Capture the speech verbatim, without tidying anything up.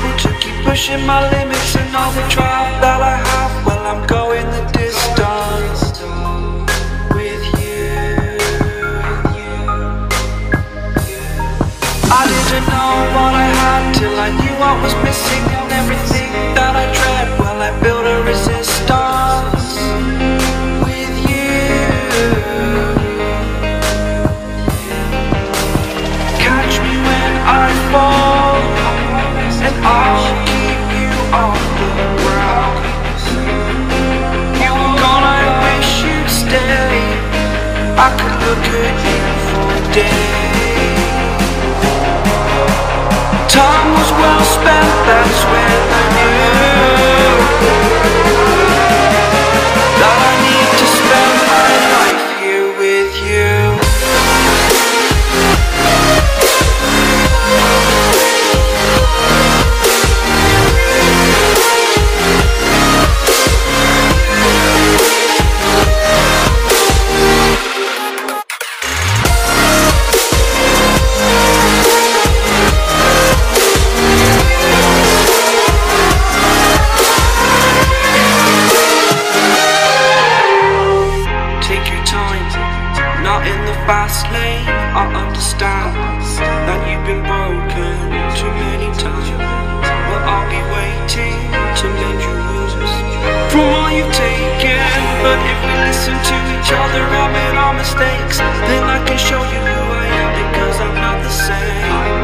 to keep pushing my limits and all the drive that I have. Well, I'm going the distance with you. I didn't know what I had till I knew what was missing, and everything that I dread, well, I built a resistance with you. Catch me when I fall, and I'll keep you on the ground. You were gone, I wish you'd stay. I could look at you for days. Time was well spent, that's when I knew that I need to spend my life here with you. Not in the fast lane, I understand that you've been broken too many times, but I'll be waiting to mend your wounds from all you've taken. But if we listen to each other, admit our mistakes, then I can show you who I am, because I'm not the same.